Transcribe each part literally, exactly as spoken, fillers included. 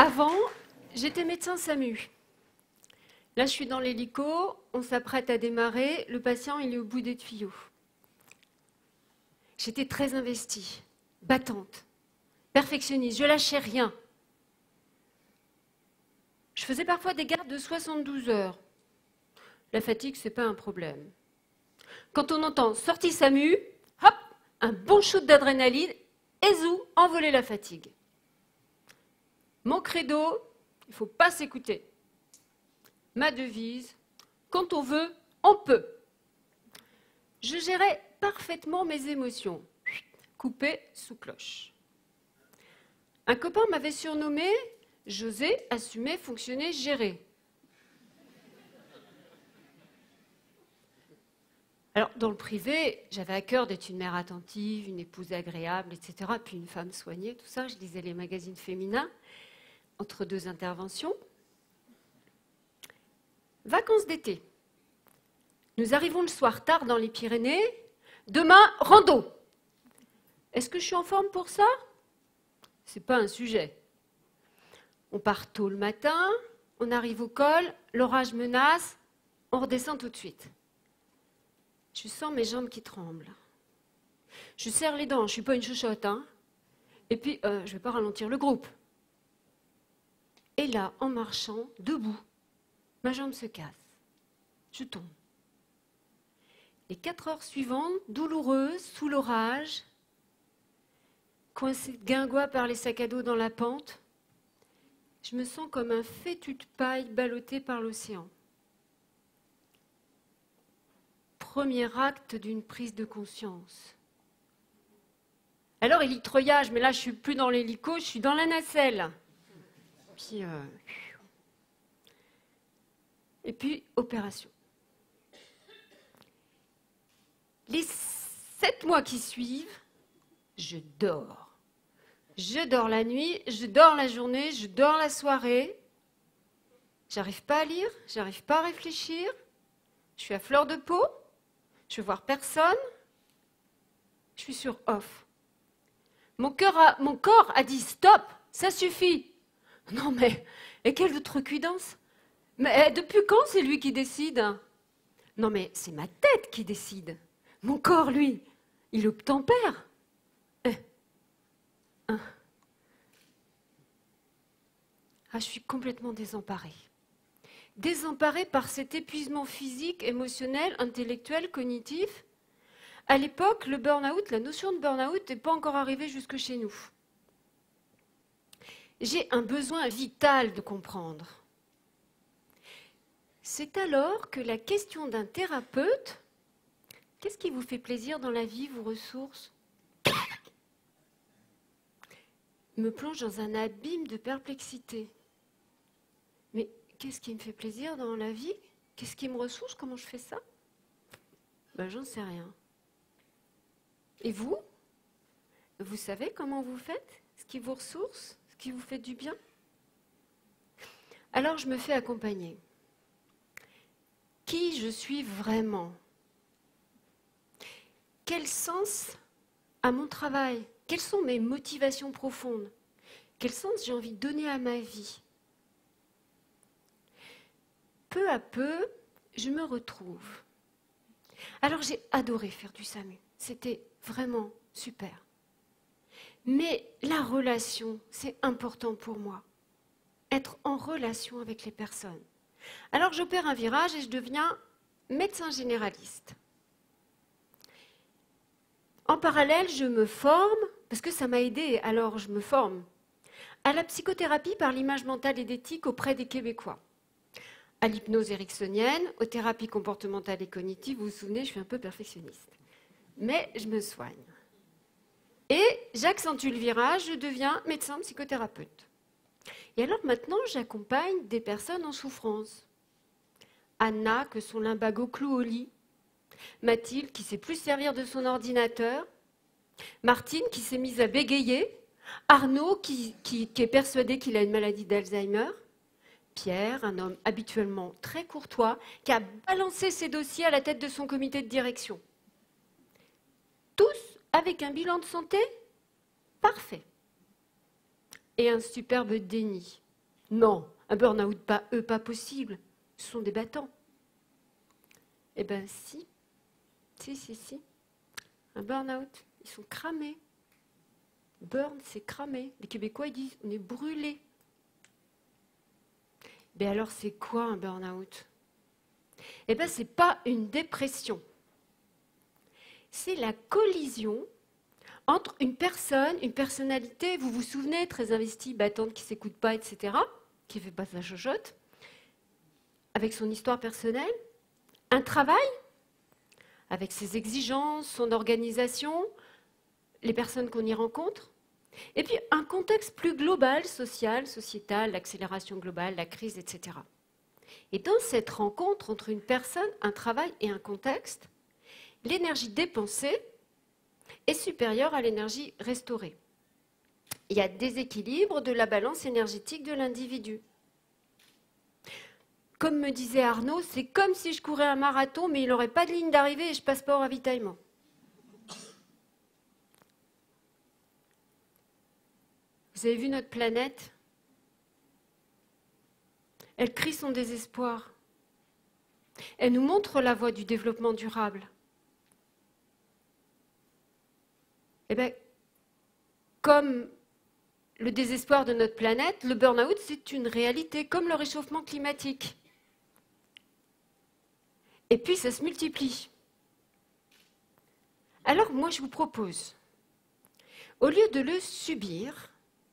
Avant, j'étais médecin SAMU. Là, je suis dans l'hélico, on s'apprête à démarrer, le patient, il est au bout des tuyaux. J'étais très investie, battante, perfectionniste, je lâchais rien. Je faisais parfois des gardes de soixante-douze heures. La fatigue, ce n'est pas un problème. Quand on entend « sortie SAMU », hop, un bon shoot d'adrénaline, et zou, envoler la fatigue. Mon credo, il ne faut pas s'écouter. Ma devise, quand on veut, on peut. Je gérais parfaitement mes émotions, coupées sous cloche. Un copain m'avait surnommé « J'osais assumer, fonctionner, gérer ». Alors, dans le privé, j'avais à cœur d'être une mère attentive, une épouse agréable, et cetera, puis une femme soignée, tout ça. Je lisais les magazines féminins entre deux interventions. Vacances d'été. Nous arrivons le soir tard dans les Pyrénées. Demain, rando. Est-ce que je suis en forme pour ça? C'est pas un sujet. On part tôt le matin, on arrive au col, l'orage menace, on redescend tout de suite. Je sens mes jambes qui tremblent. Je serre les dents, je ne suis pas une chouchotte, hein. Et puis, euh, je ne vais pas ralentir le groupe. Et là, en marchant, debout, ma jambe se casse. Je tombe. Les quatre heures suivantes, douloureuses, sous l'orage, coincée de guingois par les sacs à dos dans la pente, je me sens comme un fétu de paille ballotté par l'océan. Premier acte d'une prise de conscience. Alors, hélitreuillage, mais là, je ne suis plus dans l'hélico, je suis dans la nacelle. Puis, euh... Et puis, opération. Les sept mois qui suivent, je dors. Je dors la nuit, je dors la journée, je dors la soirée. J'arrive pas à lire, j'arrive pas à réfléchir. Je suis à fleur de peau. Je veux voir personne. Je suis sur off. Mon, cœur a, mon corps a dit stop, ça suffit. Non mais, et quelle outrecuidance. Mais depuis quand c'est lui qui décide? Non mais c'est ma tête qui décide. Mon corps, lui, il obtempère. Eh. Hein. Ah, je suis complètement désemparée. Désemparée par cet épuisement physique, émotionnel, intellectuel, cognitif. À l'époque, le burn-out, la notion de burn-out n'est pas encore arrivée jusque chez nous. J'ai un besoin vital de comprendre. C'est alors que la question d'un thérapeute, qu'est-ce qui vous fait plaisir dans la vie, vos ressources, me plonge dans un abîme de perplexité. Mais qu'est-ce qui me fait plaisir dans la vie? Qu'est-ce qui me ressource? Comment je fais ça? Ben, j'en sais rien. Et vous? Vous savez comment vous faites? Ce qui vous ressource? Ce qui vous fait du bien? Alors je me fais accompagner. Qui je suis vraiment? Quel sens a mon travail? Quelles sont mes motivations profondes? Quel sens j'ai envie de donner à ma vie? Peu à peu, je me retrouve. Alors j'ai adoré faire du SAMU. C'était vraiment super. Mais la relation, c'est important pour moi. Être en relation avec les personnes. Alors j'opère un virage et je deviens médecin généraliste. En parallèle, je me forme, parce que ça m'a aidé, alors je me forme, à la psychothérapie par l'image mentale et d'éthique auprès des Québécois. À l'hypnose ericksonienne, aux thérapies comportementales et cognitives, vous vous souvenez, je suis un peu perfectionniste. Mais je me soigne. Et j'accentue le virage, je deviens médecin psychothérapeute. Et alors maintenant, j'accompagne des personnes en souffrance. Anna, que son lumbago cloue au lit. Mathilde, qui ne sait plus servir de son ordinateur. Martine, qui s'est mise à bégayer. Arnaud, qui, qui, qui est persuadé qu'il a une maladie d'Alzheimer. Pierre, un homme habituellement très courtois, qui a balancé ses dossiers à la tête de son comité de direction. Tous avec un bilan de santé parfait. Et un superbe déni. Non, un burn-out, pas eux, pas possible. Ce sont des battants. Eh bien, si. Si, si, si. Un burn-out, ils sont cramés. Burn, c'est cramé. Les Québécois, ils disent, on est brûlés. Mais alors, c'est quoi un burn-out? Eh bien, ce n'est pas une dépression. C'est la collision entre une personne, une personnalité, vous vous souvenez, très investie, battante, qui ne s'écoute pas, et cetera, qui ne fait pas sa chochotte, avec son histoire personnelle, un travail, avec ses exigences, son organisation, les personnes qu'on y rencontre, et puis un contexte plus global, social, sociétal, l'accélération globale, la crise, et cetera. Et dans cette rencontre entre une personne, un travail et un contexte, l'énergie dépensée est supérieure à l'énergie restaurée. Il y a déséquilibre de la balance énergétique de l'individu. Comme me disait Arnaud, c'est comme si je courais un marathon, mais il n'aurait pas de ligne d'arrivée et je passe pas au ravitaillement. Vous avez vu notre planète? Elle crie son désespoir. Elle nous montre la voie du développement durable. Eh bien, comme le désespoir de notre planète, le burn-out, c'est une réalité, comme le réchauffement climatique. Et puis, ça se multiplie. Alors, moi, je vous propose, au lieu de le subir,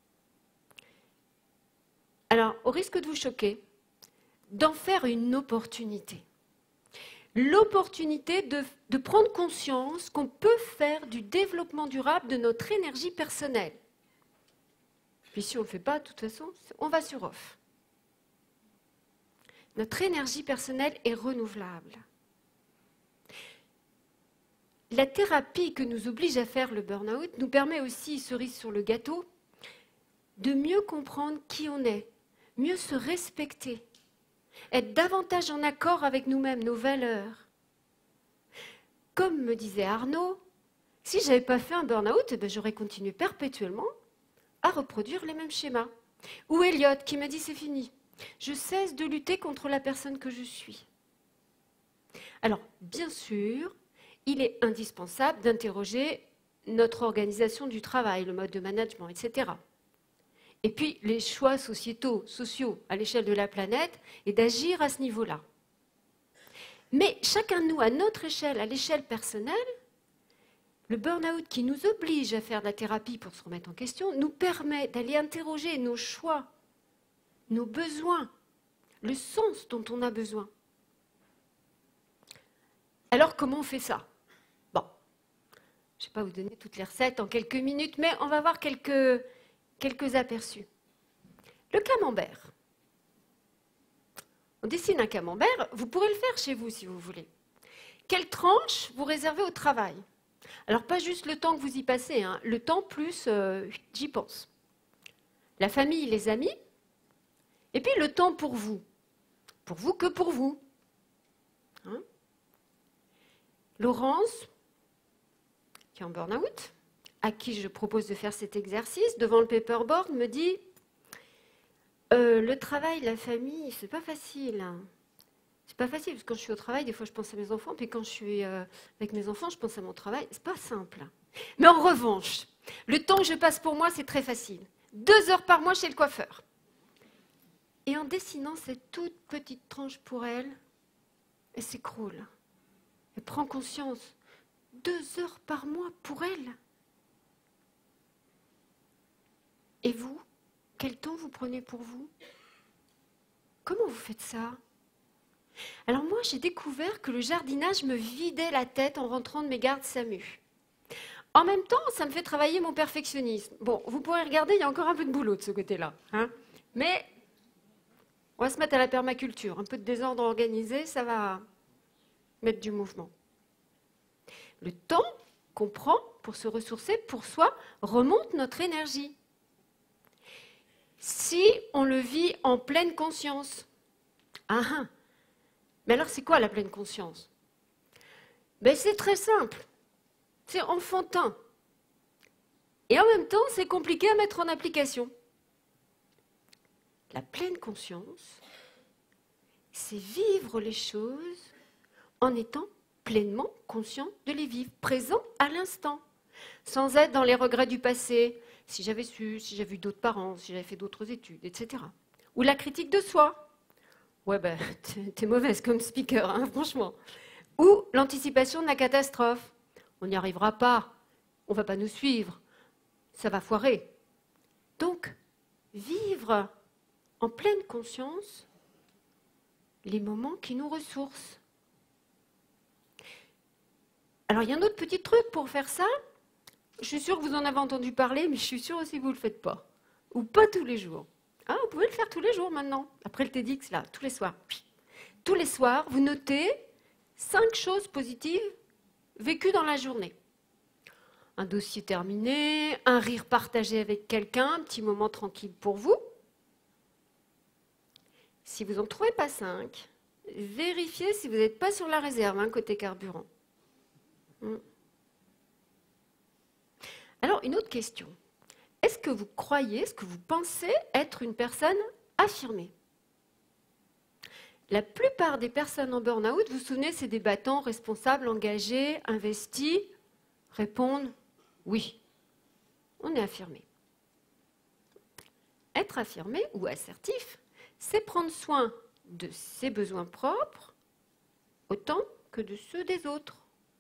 alors, au risque de vous choquer, d'en faire une opportunité. L'opportunité de, de prendre conscience qu'on peut faire du développement durable de notre énergie personnelle. Puis si on ne le fait pas, de toute façon, on va sur off. Notre énergie personnelle est renouvelable. La thérapie que nous oblige à faire le burn-out nous permet aussi, cerise sur le gâteau, de mieux comprendre qui on est, mieux se respecter, être davantage en accord avec nous-mêmes, nos valeurs. Comme me disait Arnaud, si je n'avais pas fait un burn-out, eh ben, j'aurais continué perpétuellement à reproduire les mêmes schémas. Ou Elliot qui m'a dit c'est fini, je cesse de lutter contre la personne que je suis. Alors, bien sûr, il est indispensable d'interroger notre organisation du travail, le mode de management, et cetera. Et puis, les choix sociétaux, sociaux à l'échelle de la planète, et d'agir à ce niveau-là. Mais chacun de nous, à notre échelle, à l'échelle personnelle, le burn-out qui nous oblige à faire de la thérapie pour se remettre en question, nous permet d'aller interroger nos choix, nos besoins, le sens dont on a besoin. Alors, comment on fait ça? Bon, je ne vais pas vous donner toutes les recettes en quelques minutes, mais on va voir quelques, quelques aperçus. Le camembert. On dessine un camembert, vous pourrez le faire chez vous si vous voulez. Quelle tranche vous réservez au travail? Alors, pas juste le temps que vous y passez, hein, le temps plus euh, j'y pense. La famille, les amis, et puis le temps pour vous. Pour vous que pour vous. Hein? Laurence, qui est en burn-out, à qui je propose de faire cet exercice, devant le paperboard, me dit euh, le travail, la famille, c'est pas facile. C'est pas facile, parce que quand je suis au travail, des fois je pense à mes enfants, puis quand je suis euh, avec mes enfants, je pense à mon travail. C'est pas simple. Mais en revanche, le temps que je passe pour moi, c'est très facile. Deux heures par mois chez le coiffeur. Et en dessinant cette toute petite tranche pour elle, elle s'écroule. Elle prend conscience. Deux heures par mois pour elle. Et vous, quel temps vous prenez pour vous? Comment vous faites ça? Alors moi, j'ai découvert que le jardinage me vidait la tête en rentrant de mes gardes SAMU. En même temps, ça me fait travailler mon perfectionnisme. Bon, vous pourrez regarder, il y a encore un peu de boulot de ce côté-là. Hein, mais on va se mettre à la permaculture. Un peu de désordre organisé, ça va mettre du mouvement. Le temps qu'on prend pour se ressourcer pour soi remonte notre énergie. Si on le vit en pleine conscience. Ah, ah. Mais alors, c'est quoi la pleine conscience? Ben, c'est très simple. C'est enfantin. Et en même temps, c'est compliqué à mettre en application. La pleine conscience, c'est vivre les choses en étant pleinement conscient de les vivre, présent à l'instant, sans être dans les regrets du passé, si j'avais su, si j'avais eu d'autres parents, si j'avais fait d'autres études, et cetera. Ou la critique de soi. Ouais, ben, t'es mauvaise comme speaker, hein, franchement. Ou l'anticipation de la catastrophe. On n'y arrivera pas, on ne va pas nous suivre, ça va foirer. Donc, vivre en pleine conscience les moments qui nous ressourcent. Alors, il y a un autre petit truc pour faire ça. Je suis sûre que vous en avez entendu parler, mais je suis sûre aussi que vous ne le faites pas. Ou pas tous les jours. Ah, vous pouvez le faire tous les jours maintenant. Après le TEDx, là, tous les soirs. Tous les soirs, vous notez cinq choses positives vécues dans la journée. Un dossier terminé, un rire partagé avec quelqu'un, un petit moment tranquille pour vous. Si vous n'en trouvez pas cinq, vérifiez si vous n'êtes pas sur la réserve, hein, côté carburant. Hmm. Alors, une autre question. Est-ce que vous croyez, est-ce que vous pensez être une personne affirmée? La plupart des personnes en burn-out, vous vous souvenez, c'est des battants responsables, engagés, investis, répondent oui. On est affirmé. Être affirmé ou assertif, c'est prendre soin de ses besoins propres autant que de ceux des autres.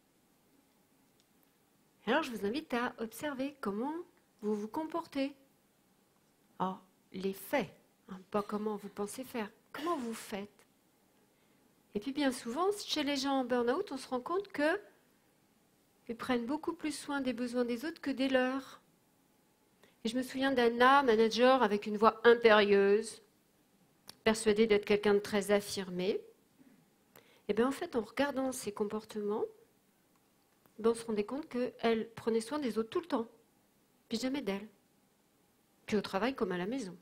Alors, je vous invite à observer comment vous vous comportez. Alors, les faits, hein, pas comment vous pensez faire, comment vous faites. Et puis, bien souvent, chez les gens en burn-out, on se rend compte qu'ils prennent beaucoup plus soin des besoins des autres que des leurs. Et je me souviens d'Anna, manager avec une voix impérieuse, persuadée d'être quelqu'un de très affirmé. Et bien, en fait, en regardant ses comportements, ben on se rendait compte qu'elle prenait soin des autres tout le temps, puis jamais d'elle, puis au travail comme à la maison.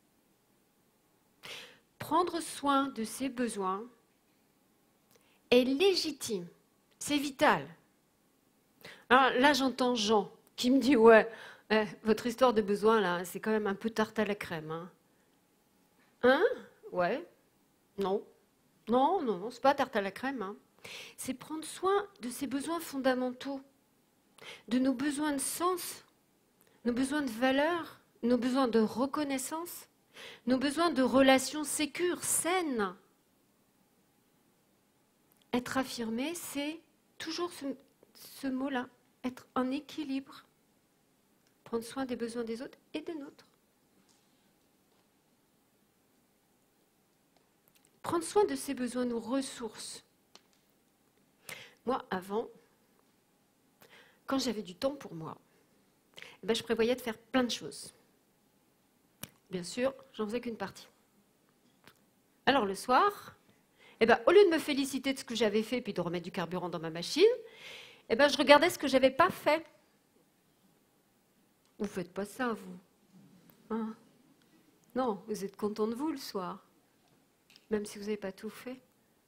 Prendre soin de ses besoins est légitime, c'est vital. Alors là, j'entends Jean qui me dit « Ouais, eh, votre histoire de besoin, là, c'est quand même un peu tarte à la crème. Hein, hein Ouais. Non. Non, non, non, c'est pas tarte à la crème. Hein. C'est prendre soin de ses besoins fondamentaux, de nos besoins de sens, nos besoins de valeur, nos besoins de reconnaissance, nos besoins de relations sécures, saines. Être affirmé, c'est toujours ce, ce mot-là, être en équilibre, prendre soin des besoins des autres et des nôtres. Prendre soin de ses besoins nous ressource. Moi, avant, quand j'avais du temps pour moi, eh ben, je prévoyais de faire plein de choses. Bien sûr, j'en faisais qu'une partie. Alors le soir, eh ben, au lieu de me féliciter de ce que j'avais fait puis de remettre du carburant dans ma machine, eh ben, je regardais ce que je n'avais pas fait. Vous ne faites pas ça, vous. Hein? Non, vous êtes content de vous le soir, même si vous n'avez pas tout fait.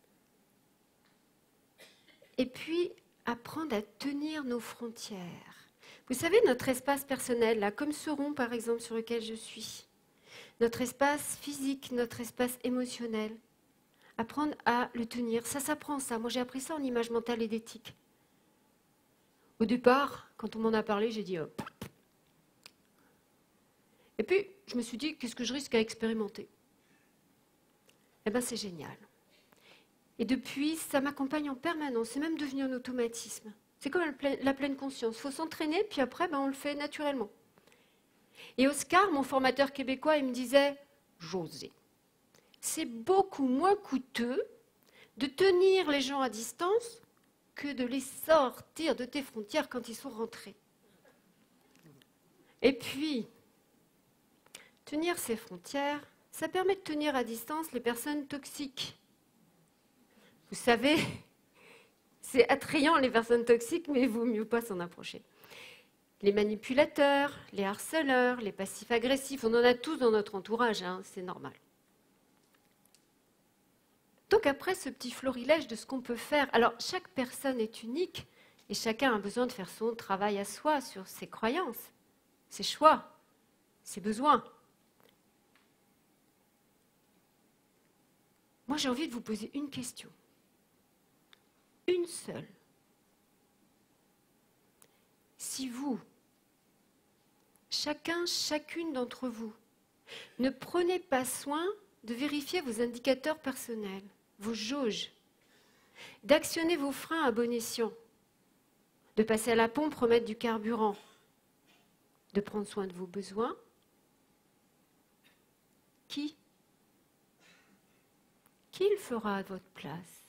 Et puis, apprendre à tenir nos frontières. Vous savez, notre espace personnel, là, comme ce rond, par exemple, sur lequel je suis, notre espace physique, notre espace émotionnel, apprendre à le tenir. Ça s'apprend, ça. Moi, j'ai appris ça en image mentale et d'éthique. Au départ, quand on m'en a parlé, j'ai dit oh. Et puis, je me suis dit, qu'est-ce que je risque à expérimenter? Eh bien, c'est génial. Et depuis, ça m'accompagne en permanence. C'est même devenu un automatisme. C'est comme la pleine conscience. Il faut s'entraîner, puis après, ben, on le fait naturellement. Et Oscar, mon formateur québécois, il me disait, José, c'est beaucoup moins coûteux de tenir les gens à distance que de les sortir de tes frontières quand ils sont rentrés. Et puis, tenir ces frontières, ça permet de tenir à distance les personnes toxiques. Vous savez, c'est attrayant les personnes toxiques, mais il vaut mieux pas s'en approcher. Les manipulateurs, les harceleurs, les passifs agressifs, on en a tous dans notre entourage, hein, c'est normal. Donc après ce petit florilège de ce qu'on peut faire, alors chaque personne est unique et chacun a besoin de faire son travail à soi sur ses croyances, ses choix, ses besoins. Moi, j'ai envie de vous poser une question. Une seule. Si vous, chacun, chacune d'entre vous, ne prenez pas soin de vérifier vos indicateurs personnels, vos jauges, d'actionner vos freins à bon escient, de passer à la pompe, remettre du carburant, de prendre soin de vos besoins, qui Qui le fera à votre place?